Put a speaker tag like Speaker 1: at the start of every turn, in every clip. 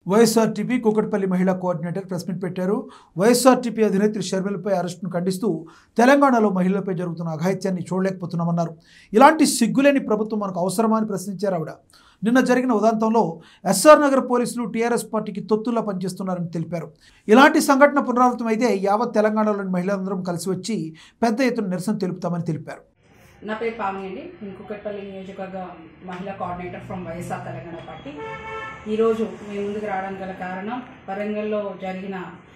Speaker 1: YSRTP Kukatpally మహిళా coordinator press meet పెట్టారు. వైఎస్ఆర్టీపీ అధినేత్రి షర్మిలపై అరెస్టును ఖండిస్తూ తెలంగాణలో మహిళలపై జరుగుతున్న అఘాయిత్యాన్ని చూడలేకపోతున్నామన్నారు. ఇలాంటి సిగ్గులేని ప్రభుత్వం మనకు అవసరమా అని ప్రశ్నించారు ఆవిడ. నిన్న జరిగిన ఉదంతంలో ఎస్ఆర్ నగర్ పోలీసులు టీఆర్ఎస్ పార్టీకి తొత్తుల్లా పనిచేస్తున్నారని తెలిపారు. ఇలాంటి సంఘటన పునరావృతం అయితే యావత్ తెలంగాణలోని మహిళలందరం కలిసి వచ్చి పెద్ద ఎత్తున నిరసన తెలుపుతామని తెలిపారు.
Speaker 2: నా పేరు పావని అండి. నేను కూకట్పల్లి నియోజకవర్గ మహిళా coordinator from YSR Telangana party. ఈరోజు మేము ముందుకు రావడానికి గల కారణం వరంగల్లో జరిగిన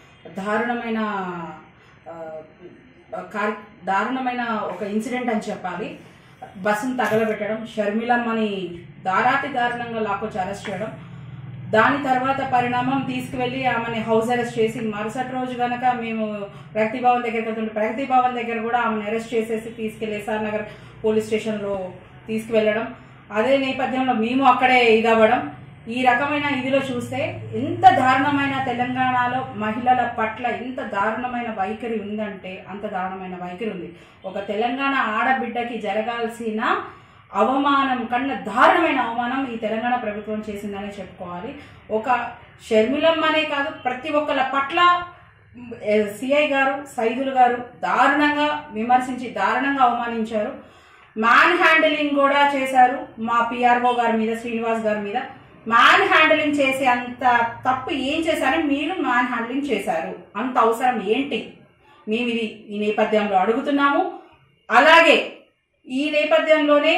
Speaker 2: దారుణమైన ఒక ఇన్సిడెంట్ అని చెప్పాలి. బస్సును తగలబెట్టడం, షర్మిలమ్మని దారుణంగా లాక్కొచ్చి అరెస్ట్ చేయడం, దాని తర్వాత పరిణామం తీసుకువెళ్ళి ఆమెని హౌస్ అరెస్ట్ చేసి మరుసటి రోజు కనుక మేము ప్రగతి భవన్ దగ్గరికి వెళ్తుంటే ప్రగతి భవన్ దగ్గర కూడా ఆమెను అరెస్ట్ చేసేసి తీసుకెళ్లి ఎస్ఆర్ నగర్ పోలీస్ స్టేషన్లో తీసుకువెళ్ళడం, అదే నేపథ్యంలో మేము అక్కడే ఇదవ్వడం, ఈ రకమైన ఇదిలో చూస్తే ఎంత దారుణమైన తెలంగాణలో మహిళల పట్ల ఎంత దారుణమైన వైఖరి ఉందంటే అంత దారుణమైన వైఖరి ఉంది. ఒక తెలంగాణ ఆడబిడ్డకి జరగాల్సిన అవమానం కన్నా దారుణమైన అవమానం ఈ తెలంగాణ ప్రభుత్వం చేసిందనే చెప్పుకోవాలి. ఒక షర్మిలమ్మనే కాదు, ప్రతి ఒక్కళ్ళ పట్ల సిఐ గారు, సైదులు గారు దారుణంగా విమర్శించి దారుణంగా అవమానించారు. మ్యాన్ హ్యాండిలింగ్ కూడా చేశారు మా పిఆర్ఓ గారి మీద, శ్రీనివాస్ గారి మీద. మ్యాన్ హ్యాండిలింగ్ చేసే అంత తప్పు ఏం చేశారని మీరు మ్యాన్ హ్యాండిలింగ్ చేశారు, అంత అవసరం ఏంటి? మేము ఇది ఈ నేపథ్యంలో అడుగుతున్నాము. అలాగే ఈ నేపథ్యంలోనే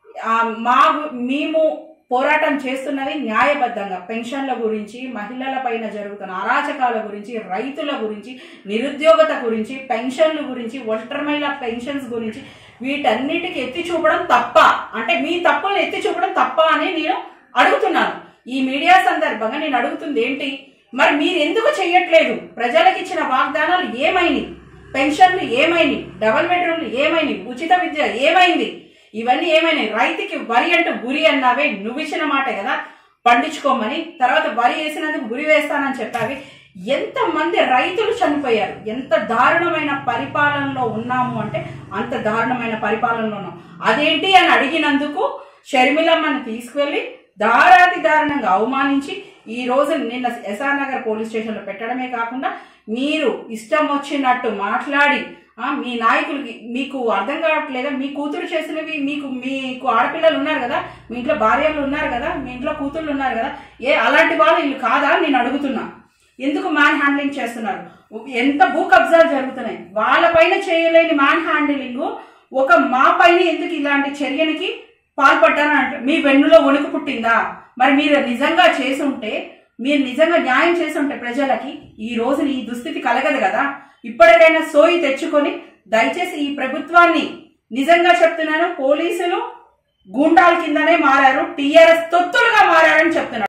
Speaker 2: మేము పోరాటం చేస్తున్నది న్యాయబద్ధంగా పెన్షన్ల గురించి, మహిళల పైన జరుగుతున్న అరాచకాల గురించి, రైతుల గురించి, నిరుద్యోగత గురించి, పెన్షన్ల గురించి, ఒంటరి మహిళ పెన్షన్స్ గురించి, వీటన్నిటికీ ఎత్తి చూపడం తప్ప, అంటే మీ తప్పులను ఎత్తి చూపడం తప్ప అని నేను అడుగుతున్నాను. ఈ మీడియా సందర్భంగా నేను అడుగుతుంది ఏంటి, మరి మీరు ఎందుకు చెయ్యట్లేదు? ప్రజలకు ఇచ్చిన వాగ్దానాలు ఏమైంది? పెన్షన్లు ఏమైంది? డబుల్ బెడ్రూమ్లు ఏమైంది? ఉచిత విద్య ఏమైంది? ఇవన్నీ ఏమైనాయి? రైతుకి వరి అంటూ గురి అన్నావే, నువ్వు ఇచ్చిన మాట కదా పండించుకోమని, తర్వాత వరి వేసినందుకు గురి వేస్తానని చెప్పావి. ఎంతమంది రైతులు చనిపోయారు? ఎంత దారుణమైన పరిపాలనలో ఉన్నాము అంటే అంత దారుణమైన పరిపాలనలో ఉన్నాం. అదేంటి అని అడిగినందుకు షర్మిలమ్మని తీసుకువెళ్ళి దారుణంగా అవమానించి ఈ రోజు నిన్న ఎస్ఆర్ నగర్ పోలీస్ స్టేషన్లో పెట్టడమే కాకుండా మీరు ఇష్టం వచ్చినట్టు మాట్లాడి మీ నాయకులకి మీకు అర్థం కావట్లేదా? మీ కూతురు చేసినవి మీకు ఆడపిల్లలు ఉన్నారు కదా, మీ ఇంట్లో భార్యలు ఉన్నారు కదా, మీ ఇంట్లో కూతుళ్ళు ఉన్నారు కదా, అలాంటి వాళ్ళు వీళ్ళు కాదా నేను అడుగుతున్నా. ఎందుకు మ్యాన్ హ్యాండ్లింగ్ చేస్తున్నారు? ఎంత భూ కబ్జాలు జరుగుతున్నాయి, వాళ్ళపైన చేయలేని మ్యాన్ హ్యాండ్లింగ్ ఒక మా పైన ఎందుకు ఇలాంటి చర్యనికి పాల్పడ్డానంటే మీ వెన్నులో వణుకు పుట్టిందా? మరి మీరు నిజంగా చేసుంటే, మీరు నిజంగా న్యాయం చేసుంటే ప్రజలకి ఈ రోజు ఈ దుస్థితి కలగదు కదా. ఇప్పటికైనా సోయి తెచ్చుకొని దయచేసి ఈ ప్రభుత్వాన్ని, నిజంగా చెప్తున్నాను, పోలీసులు గూండాల కిందనే మారారు, టీఆర్ఎస్ తొత్తులుగా మారారని చెప్తున్నారు.